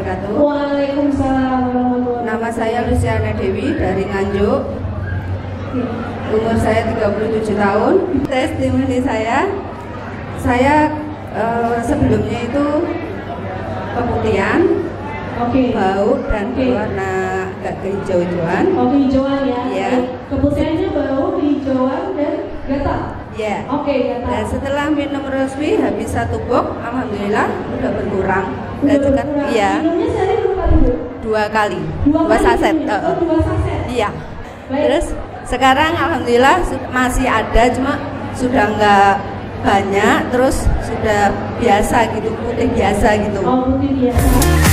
wabarakatuh. Waalaikumsalam warahmatullahi wabarakatuh. Nama saya Luciana Dewi dari Nganjuk. Umur saya 37 tahun. Testimoni saya sebelumnya itu keputihan, bau dan berwarna agak kehijau-hijauan. Kehijauan ya. Ya. Keputihannya bau, kehijauan dan gatal. Ya. Gatal. Dan setelah minum Rospi habis 1 box, alhamdulillah udah berkurang. Udah Dan juga, berkurang. iya. Minumnya sehari berapa kali, Bu? 2 kali. 2 saset. Oh, 2 saset. Iya. Baik. Terus sekarang alhamdulillah masih ada, cuma sudah nggak banyak, terus sudah biasa gitu, putih biasa gitu. Oh, putih biasa.